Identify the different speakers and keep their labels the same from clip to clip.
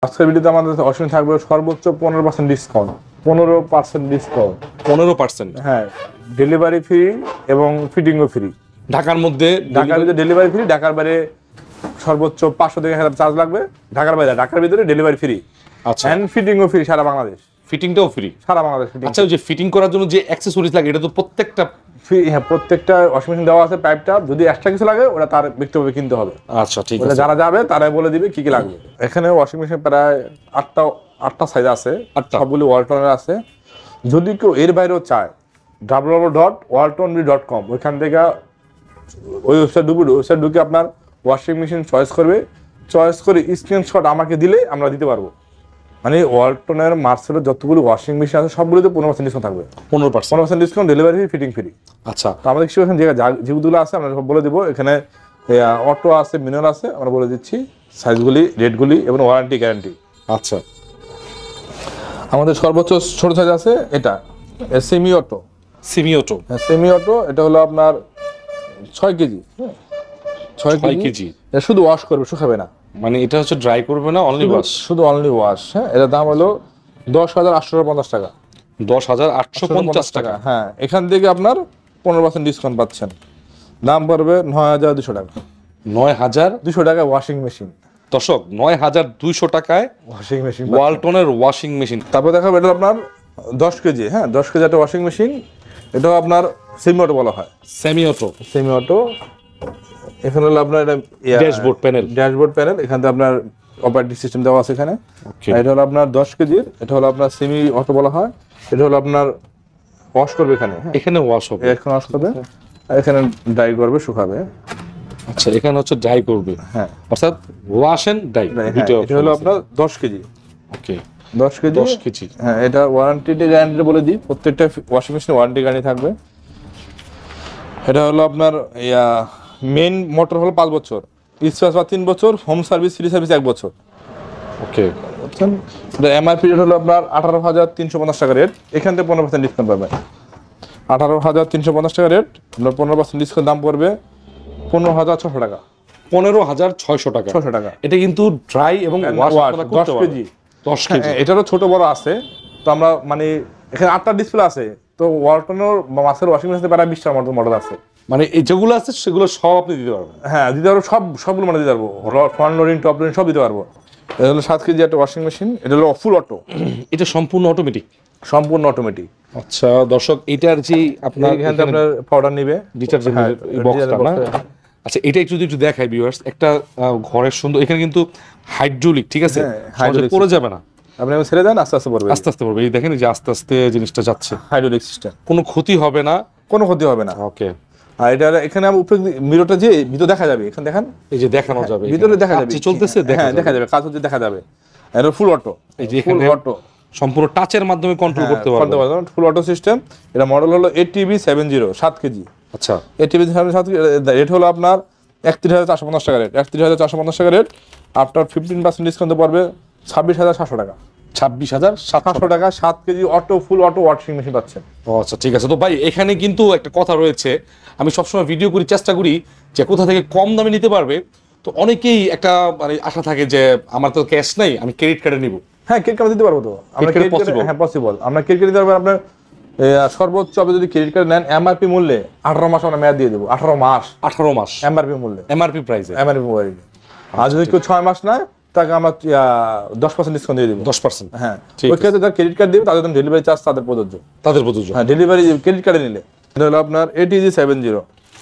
Speaker 1: আজকের ভিডিওতে আমাদের অপশন থাকবে সর্বোচ্চ 15% ডিসকাউন্ট। 15% ডিসকাউন্ট।
Speaker 2: 15%?
Speaker 1: হ্যাঁ, ডেলিভারি ফ্রি এবং ফিটিংও ফ্রি।
Speaker 2: ঢাকার মধ্যে
Speaker 1: ডেলিভারি ফ্রি, ঢাকার বাইরে সর্বোচ্চ 500 থেকে 1000 চার্জ লাগবে। ঢাকার বাইরে, ঢাকার ভিতরে ডেলিভারি ফ্রি।
Speaker 2: আচ্ছা,
Speaker 1: এন্ড ফিটিংও ফ্রি সারা বাংলাদেশ।
Speaker 2: ফিটিংটাও ফ্রি
Speaker 1: সারা বাংলাদেশ ফিটিং।
Speaker 2: আচ্ছা, ওই যে ফিটিং করার জন্য যে অ্যাকসেসরিজ লাগে এটা তো প্রত্যেকটা
Speaker 1: ফ্রি? হ্যাঁ, প্রত্যেকটা ওয়াশিং মেশিন দেওয়া আছে পাইপটা। যদি এক্সট্রা কিছু লাগে ওটা তার ব্যক্তিগতভাবে কিনতে হবে।
Speaker 2: আচ্ছা, ঠিক আছে।
Speaker 1: যারা যাবে তারাই বলে দিবে কি কি লাগবে। এখানে ওয়াশিং মেশিন প্রায় 8টা সাইজ আছে, সবগুলি ওয়ালটনের আছে। যদি কেউ এর বাইরেও চায় www.waltonry.com ওইখান থেকে ওই ওয়েবসাইট ঢুকে আপনার ওয়াশিং মেশিন চয়েস করবে। চয়েস করে স্ক্রিনশট আমাকে দিলে আমরা দিতে পারবো। মানে ওয়ালটনের মার্সেলের যতগুলো ওয়াশিং মেশিন আছে সবগুলোতে 15% ডিসকাউন্ট থাকবে। 15% discount, delivery free, fitting free.
Speaker 2: আচ্ছা,
Speaker 1: তো আমাদের কিছু এখানে যেগুলো আছে আমরা সব বলে দেবো। এখানে অটো আছে, মিনার আছে, আমরা বলে দিচ্ছি সাইজগুলি, রেটগুলি এবং ওয়ারেন্টি গ্যারান্টি।
Speaker 2: আচ্ছা,
Speaker 1: আমাদের সর্বোচ্চ ছোট সাইজ আছে এটা সেমি অটো। সেমি অটো এটা হলো আপনার 6 কেজি। 6 কেজি। এটা শুধু ওয়াশ করবে, শুকাবে না।
Speaker 2: মানে এটা হচ্ছে ড্রাই করবে না, অনলি ওয়াশ?
Speaker 1: শুধু অনলি ওয়াশ। হ্যাঁ, এটার দাম হলো 10,850 টাকা।
Speaker 2: 10,850 টাকা।
Speaker 1: হ্যাঁ, এখান থেকে আপনার 15% ডিসকাউন্ট পাচ্ছেন। দাম পড়বে 9,200 টাকা।
Speaker 2: 9,200
Speaker 1: টাকা ওয়াশিং মেশিন।
Speaker 2: দর্শক, 9,200 টাকায়
Speaker 1: ওয়াশিং মেশিন,
Speaker 2: ওয়ালটনের ওয়াশিং মেশিন।
Speaker 1: তারপর দেখাবো এটা আপনার 10 কেজি। হ্যাঁ, 10 কেজি একটা ওয়াশিং মেশিন। এটাও আপনার সেমি অটো বলা হয়।
Speaker 2: Semi auto.
Speaker 1: এখানে হলো আপনার এটা ড্যাশবোর্ড প্যানেল। এখান থেকে আপনার অপারেটিং সিস্টেম দেওয়া আছে এখানে। এটা হলো আপনার 10 কেজি। এটা হলো আপনার সেমি অটো বলা হয়। এটা হলো আপনার ওয়াশ করবে এখানে ওয়াশ হবে, এখানে ওয়াশ করবে, এখানে ড্রাই করবে, শুকাবে।
Speaker 2: আচ্ছা, এখানে হচ্ছে ড্রাই করবে।
Speaker 1: হ্যাঁ,
Speaker 2: অর্থাৎ ওয়াশ এন্ড ড্রাই।
Speaker 1: এটা হলো আপনার 10 কেজি।
Speaker 2: ওকে,
Speaker 1: 10 কেজি। হ্যাঁ, এটা ওয়ারেন্টি গ্যারান্টি বলে দিই, প্রত্যেকটা ওয়াশিং মেশিনে ওয়ারেন্টি গ্যারান্টি থাকবে। এটা হলো আপনার মেইন মোটর হলো 5 বছর, স্পেয়ার পার্ট 3 বছর, হোম সার্ভিস ফ্রি সার্ভিস 1 বছর।
Speaker 2: ওকে,
Speaker 1: বুঝছেন? এটা এমআরপি রেট হলো আপনার 18,350 টাকা রেট। এখান থেকে 15% ডিসকাউন্ট পাবেন। 18,350 টাকা রেট, আপনার 15% ডিসকাউন্ট দাম পড়বে 15,600 টাকা।
Speaker 2: 15,600 টাকা।
Speaker 1: 600 টাকা।
Speaker 2: এটা কিন্তু ড্রাই এবং ওয়াশ
Speaker 1: 10 কেজি।
Speaker 2: 10 কেজি।
Speaker 1: এটারও ছোট বড় আছে। তো আমরা মানে এখানে 8টা ডিসপ্লে আছে। তো ওয়ালটনের মাসের ওয়াশিং মেশিনে প্রায় 20টার মতো মডেল আছে।
Speaker 2: মানে এই যেগুলো আছে সেগুলো সব আপনি দিতে পারবেন?
Speaker 1: হ্যাঁ, দিতে পারবো। সবগুলো মানে দিতে পারবো। ফ্রন্ট লোডিং, টপ লোডিং সব দিতে পারবো। এটা হলো 7 কেজি একটা ওয়াশিং মেশিন। এটা হলো ফুল অটো।
Speaker 2: এটা সম্পূর্ণ অটোমেটিক?
Speaker 1: সম্পূর্ণ অটোমেটিক।
Speaker 2: আচ্ছা দর্শক, এটার যে আপনার
Speaker 1: এখানে আপনার পাউডার নেবে,
Speaker 2: ডিটারজেন্টের এই বক্সটা না? আচ্ছা, এটা একটু দেখাই ভিউয়ার্স। একটা ঘরের সুন্দর, এখানে কিন্তু হাইড্রোলিক, ঠিক আছে? সহজে পড়ে যাবে না।
Speaker 1: আপনি ছেড়ে দেন, আস্তে আস্তে পড়বে।
Speaker 2: আস্তে পড়বে। এই দেখেন যে আস্তে আস্তে জিনিসটা যাচ্ছে।
Speaker 1: Hydraulic system.
Speaker 2: কোনো ক্ষতি হবে না?
Speaker 1: কোনো ক্ষতি হবে না।
Speaker 2: ওকে।
Speaker 1: আর এটা এখানে উপরে মিররটা যে ভিতরে দেখা যাবে, এখানে দেখেন,
Speaker 2: এই যে দেখানো যাবে,
Speaker 1: ভিতরে দেখা যাবে,
Speaker 2: চলতেছে
Speaker 1: দেখা যাবে, কাজ হচ্ছে দেখা যাবে। এটা ফুল অটো।
Speaker 2: এই যে এখানে অটো সম্পূর্ণ টাচের মাধ্যমে কন্ট্রোল করতে পারবেন।
Speaker 1: Full auto system. এটা মডেল হলো ATB70, 7 কেজি।
Speaker 2: আচ্ছা,
Speaker 1: ATB70 7 কেজি। রেট হলো আপনার 31,450 টাকা রেট। 31,450 টাকা রেট। আপনার 15% ডিসকাউন্ট পড়বে 26,700 টাকা।
Speaker 2: 26,700
Speaker 1: টাকা। 7 kg auto, full auto washing machine পাচ্ছেন।
Speaker 2: ও আচ্ছা, ঠিক আছে। তো ভাই, এখানে কিন্তু একটা কথা রয়েছে, আমি সবসময় ভিডিও করি, চেষ্টা করি যে কোথা থেকে কম দামে নিতে পারবে। তো অনেকেই একটা মানে আশা থাকে যে আমার তো ক্যাশ নাই, আমি ক্রেডিট কার্ডে নিব।
Speaker 1: হ্যাঁ, ক্রেডিট কার্ড দিতে পারবো। তো আমরা হ্যাঁ পসিবল। আমরা ক্রেডিট কার্ড দিতে পারবো। আপনার সর্বোচ্চ আপনি যদি ক্রেডিট কার্ড নেন এমআরপি মূল্যে 18 মাস আমরা মেয়াদ দিয়ে দেবো। 18 মাস এমআরপি মূল্যে,
Speaker 2: এমআরপি প্রাইসে,
Speaker 1: এমআরপি মোবাইলে। আর যদি কেউ 6 মাস নেয় তাকে আমরা 10% ডিসকাউন্ট দিয়ে দেবো।
Speaker 2: 10%?
Speaker 1: হ্যাঁ, ওই ক্ষেত্রে যারা ক্রেডিট কার্ড দিবে তাদের জন্য ডেলিভারি চার্জ তাদের প্রযোজ্য। হ্যাঁ, ডেলিভারি ক্রেডিট কার্ডে নিলে। এটা হলো আপনার ATG70।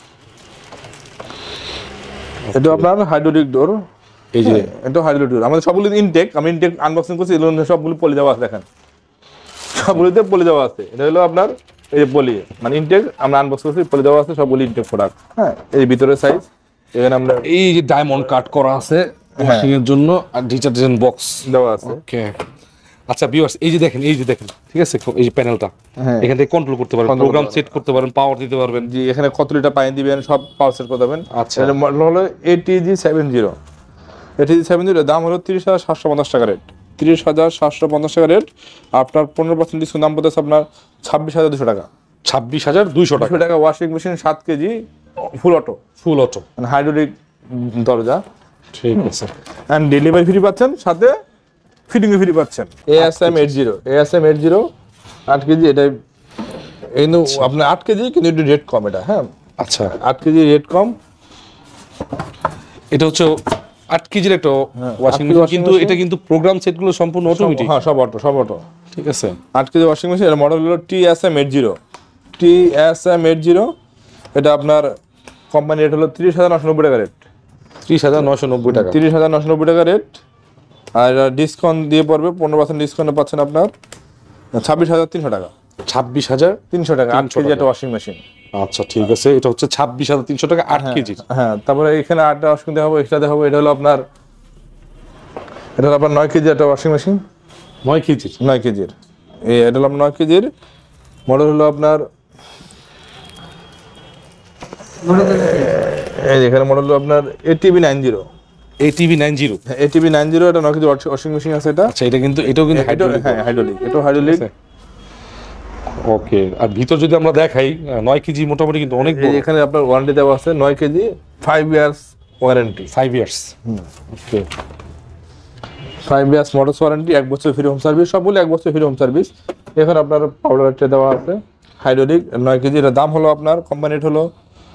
Speaker 1: এটা আপনার হাইড্রোলিক ডোর। এই যে এটা হাইড্রোলিক ডোর। আমাদের সবগুলো ইনটেক, আমি ইনটেক আনবক্সিং করছি, সবগুলো পলি দেওয়া আছে। দেখেন, সবগুলোতে পলি দেওয়া আছে। এটা হলো আপনার এই যে পলি, মানে ইনটেক আমরা আনবক্স করছি, পলি দেওয়া আছে, সবগুলো ইনটেক প্রোডাক্ট। হ্যাঁ, এই ভিতরে সাইজ। এখানে আমরা
Speaker 2: এই যে ডায়মন্ড কাট করা আছে ওয়াশিং এর জন্য, আর ডিটারজেন্ট বক্স
Speaker 1: দেওয়া আছে।
Speaker 2: ওকে। আচ্ছা ভিউয়ার্স, এই যে দেখেন, ঠিক আছে, এই যে প্যানেলটা, এখান থেকে কন্ট্রোল করতে পারবেন, প্রোগ্রাম সেট করতে পারবেন, পাওয়ার দিতে পারবেন।
Speaker 1: জি, এখানে কত লিটার পানি দিবেন সব পাওয়ার সেট করতে পারবেন।
Speaker 2: আচ্ছা,
Speaker 1: এটা মডেল হলো ATG70। ATG70 দাম হলো 30,750 টাকা রেট। 30,750 টাকা রেট। আপনার 15% ডিসকাউন্ট দাম পড়তেছে আপনার 26,200 টাকা।
Speaker 2: 26,200 টাকা।
Speaker 1: Washing machine 7 kg full auto, মানে হাইড্রোলিক দরজা।
Speaker 2: ঠিক আছে।
Speaker 1: এন্ড ডেলিভারি ফ্রি পাচ্ছেন, সাথে ফিটিং ফ্রি পাচ্ছেন। ASM80 8 কেজি, এটা কিন্তু আপনার 8 কেজি কিন্তু একটু রেট কম এটা। হ্যাঁ
Speaker 2: আচ্ছা
Speaker 1: 8 কেজি রেট কম।
Speaker 2: এটা হচ্ছে 8 কেজির একটা ওয়াশিং মেশিন, কিন্তু এটা কিন্তু প্রোগ্রাম সেটগুলো সম্পূর্ণ অটোমেটিক।
Speaker 1: হ্যাঁ সব অটো।
Speaker 2: ঠিক আছে,
Speaker 1: 8 কেজি ওয়াশিং মেশিন, এর মডেল হলো TSM80। এটা আপনার কোম্পানি রেট হলো 30,990 টাকা রেট।
Speaker 2: 30,990 টাকা।
Speaker 1: 30,990 টাকা রেট। আর ডিসকাউন্ট দিয়ে পড়বে 15% ডিসকাউন্টে পাচ্ছেন আপনার 26,300 টাকা।
Speaker 2: 26,300
Speaker 1: টাকা 8 কেজি একটা ওয়াশিং মেশিন।
Speaker 2: আচ্ছা ঠিক আছে, এটা হচ্ছে 26,300 টাকা 8 কেজি।
Speaker 1: হ্যাঁ, তারপরে এখানে 8টা ওয়াশিং দেখাবো, এক্সট্রা দেখাবো। এটা হলো আপনার 9 কেজি একটা ওয়াশিং মেশিন।
Speaker 2: 9 কেজি,
Speaker 1: 9 কেজির এটা হলো 9 কেজির মডেল হলো আপনার, এই এখানে মডেল হলো আপনার ATB90।
Speaker 2: ATB90,
Speaker 1: ATB90 এটা 9 কেজি ওয়াশিং মেশিন আছে এটা।
Speaker 2: আচ্ছা এটা কিন্তু এটাও কিন্তু হাইড্রোলিক।
Speaker 1: হ্যাঁ হাইড্রোলিক, এটাও হাইড্রোলিক।
Speaker 2: ওকে, আর ভিতর যদি আমরা দেখাই 9 কেজি মোটামুটি কিন্তু অনেক বড়।
Speaker 1: এখানে আপনার ওয়ারেন্টি দেওয়া আছে 9 kg 5 years warranty.
Speaker 2: 5 years, okay
Speaker 1: 5 years motors warranty, 1 বছর ফ্রি হোম সার্ভিস, সবগুলো 1 বছর ফ্রি হোম সার্ভিস। এখানে আপনার পাউডার ট্রে দেওয়া আছে হাইড্রোলিক 9 কেজি। এর দাম হলো আপনার কোম্পানি রেট হলো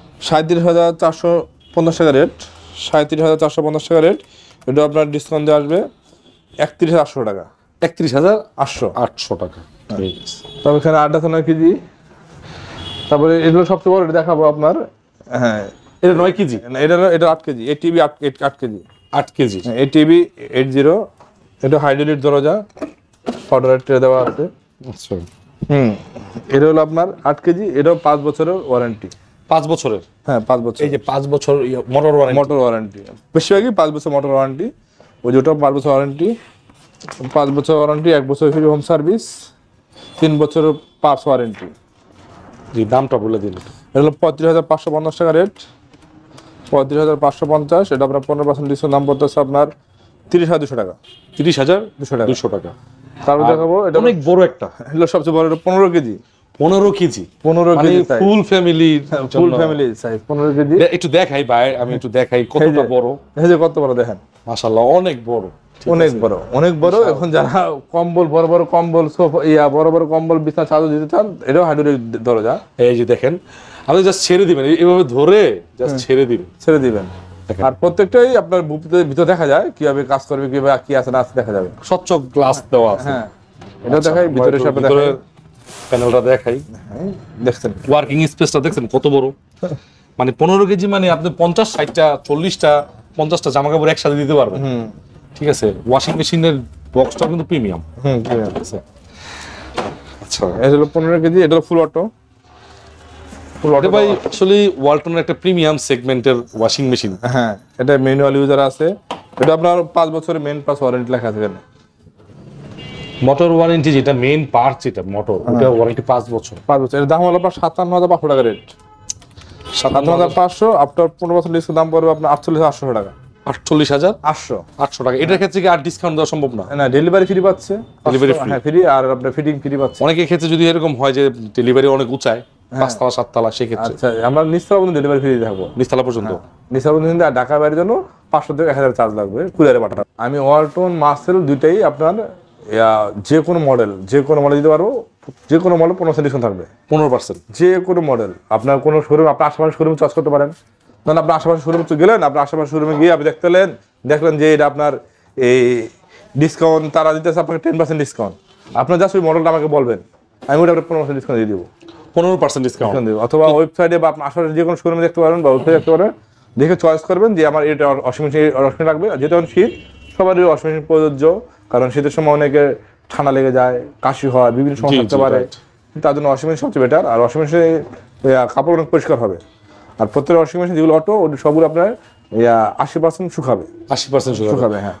Speaker 1: 37,450 টাকা রেট। 37,450 টাকা রেট। এটা আপনার ডিসকাউন্ট দিয়ে আসবে 31,800 টাকা।
Speaker 2: 31,800 টাকা।
Speaker 1: তবে এখানে 8 আছে 9 কেজি। তারপরে এগুলো সবচেয়ে বড়, এটা দেখাবো আপনার। হ্যাঁ
Speaker 2: এটা 9 কেজি,
Speaker 1: এটা 8 KG ATB 8 KG.
Speaker 2: 8 KG
Speaker 1: ATB80। এটা হাইড্রোলিক দরজা, পাউডার ট্রে দেওয়া আছে।
Speaker 2: আচ্ছা
Speaker 1: এটা হলো আপনার 8 কেজি। এটাও 5 বছরের ওয়ারেন্টি।
Speaker 2: 5 বছরের?
Speaker 1: হ্যাঁ 5 বছর।
Speaker 2: এই যে 5 বছর মোটর
Speaker 1: ওয়ারেন্টি বেশিরভাগই 5 বছর মোটর ওয়ারেন্টি। ওই যেটাও 5 বছর ওয়ারেন্টি। 5 বছর ওয়ারেন্টি, 1 বছর ফ্রি হোম সার্ভিস, 3 বছরের পার্টস ওয়ারেন্টি।
Speaker 2: জি, দামটা বলে দিন।
Speaker 1: এটা হলো 35,550 টাকা রেট। 35,550। এটা আপনার 15% ডিসকাউন্ট, দাম পড়তেছে আপনার 30,200 টাকা।
Speaker 2: 30,200 টাকা।
Speaker 1: তারপর দেখাবো এটা
Speaker 2: অনেক বড় একটা,
Speaker 1: এগুলো সবচেয়ে বড়, এটা 15 kg.
Speaker 2: 15 kg,
Speaker 1: 15 kg
Speaker 2: full family,
Speaker 1: full family size 15 kg.
Speaker 2: একটু দেখাই ভাই, আমি একটু দেখাই কতটা বড়।
Speaker 1: এই যে কত বড় দেখেন,
Speaker 2: মাশাআল্লাহ অনেক বড়,
Speaker 1: অনেক বড়। এখন যারা কম্বল, বড় কম্বল, সোফা, বড় কম্বল, বিছানা চাদর দিতে চান, এটাও হাইড্রোলিক দরজা।
Speaker 2: এই যে দেখেন, আপনি জাস্ট ছেড়ে দিবেন, এইভাবে ধরে জাস্ট ছেড়ে দিবেন।
Speaker 1: আর প্রত্যেকটাই আপনার ভিতরে দেখা যায় কিভাবে কাজ করবে, কিভাবে কি আছে না আছে দেখা যাবে।
Speaker 2: স্বচ্ছ গ্লাস দেওয়া আছে।
Speaker 1: হ্যাঁ, এটা দেখাই ভিতরে সব দেখাই,
Speaker 2: প্যানেলটা দেখাই।
Speaker 1: দেখছেন
Speaker 2: ওয়ার্কিং স্পেসটা দেখছেন কত বড়। মানে 15 কেজি মানে আপনি 50, 60টা, 40টা, 50টা জামা কাপড় একসাথে দিতে পারবেন। ঠিক আছে, ওয়াশিং মেশিনের বক্সটাও কিন্তু প্রিমিয়াম। আচ্ছা,
Speaker 1: এটা হলো 15 কেজি। এটা হলো ফুল অটো।
Speaker 2: ভাই আসলে ওয়ালটনের একটা প্রিমিয়াম সেগমেন্টের ওয়াশিং মেশিন।
Speaker 1: হ্যাঁ, এটা ম্যানুয়াল ইউজার আছে। এটা আপনার 5 বছরের মেন পাস ওয়ারেন্টি লেখা আছে এখানে।
Speaker 2: মোটর ওয়ারেন্টি যেটা মেইন পার্ট, যেটা মোটর, ওটা ওয়ারেন্টি 5 বছর।
Speaker 1: 5 বছর। এর দাম হলো আপনার 57,500 টাকা রেট। 57,500 আফটার 15% ডিসকাউন্ট দাম পড়বে আপনার 48,800 টাকা।
Speaker 2: 48,800 টাকা। এটার ক্ষেত্রে কি আর ডিসকাউন্ট দেওয়া সম্ভব না?
Speaker 1: না, ডেলিভারি ফ্রি পাচ্ছে।
Speaker 2: ডেলিভারি ফ্রি,
Speaker 1: হ্যাঁ ফ্রি, আর আপনার ফিটিং ফ্রি পাচ্ছে।
Speaker 2: অনেকের ক্ষেত্রে যদি এরকম হয় যে ডেলিভারি অনেক উঁচায়, 5 তলা 7 তলা, সেই ক্ষেত্রে
Speaker 1: আচ্ছা, আমরা নিচতলা পর্যন্ত ডেলিভারি ফ্রি থাকবো।
Speaker 2: নিচতলা পর্যন্ত?
Speaker 1: নিচতলা পর্যন্ত। আর ঢাকা বাইরের জন্য 500 থেকে 1000 চার্জ লাগবে কুরিয়ারে পাঠানো। আমি ওয়ালটন, মার্সেল দুইটাই আপনার যে কোনো মডেল দিতে পারবো। যে কোনো মডেল 15% ডিসকাউন্ট থাকবে।
Speaker 2: 15%?
Speaker 1: যে কোনো মডেল। আপনার কোনো শোরুম, আপনার আশেপাশে শোরুমে চয়েস করতে পারেন। ধরুন আপনার আশেপাশে শোরুমে গেলেন, আপনার আশেপাশে শোরুমে গিয়ে আপনি দেখলেন যে এটা আপনার এই ডিসকাউন্ট তারা দিতেছে আপনাকে 10% ডিসকাউন্ট। আপনার জাস্ট ওই মডেলটা আমাকে বলবেন, আমি ওটা 15% ডিসকাউন্ট দিয়ে দেবো।
Speaker 2: 15% ডিসকাউন্ট
Speaker 1: দেবো। অথবা ওয়েবসাইটে বা আপনার আশেপাশে যে কোনো শোরুমে দেখতে পারেন, বা ওয়েবসাইটে দেখতে পারেন, দেখে চয়েস করবেন যে আমার এটা ওয়াশিং মেশিন লাগবে। যেহেতু এখন শীত, সবারই ওয়াশিং মেশিন প্রযোজ্য, কারণ শীতের সময় অনেকে ঠান্ডা লেগে যায়, কাশি হয়, বিভিন্ন সমস্যা হতে পারে। তার জন্য ওয়াশিং মেশিন সবচেয়ে বেটার। আর ওয়াশিং মেশিনে কাপড় অনেক পরিষ্কার হবে। আর প্রত্যেক ওয়াশিং মেশিন যেগুলো অটো, সবগুলো আপনার 80% শুকাবে।
Speaker 2: 80% শুকাবে,
Speaker 1: হ্যাঁ।